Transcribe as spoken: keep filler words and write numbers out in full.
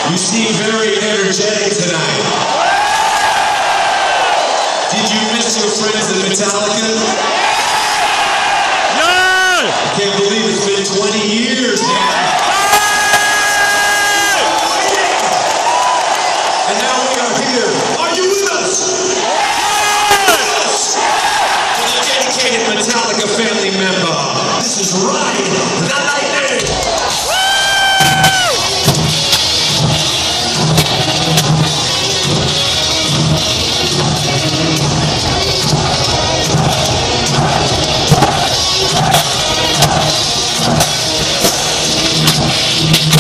You seem very energetic tonight. Did you miss your friends in Metallica? Yeah! I can't believe it's been twenty years, man. And now we are here. Are you with us? Yes! With a dedicated Metallica family member. This is Ryan the Lightning. We'll be right back.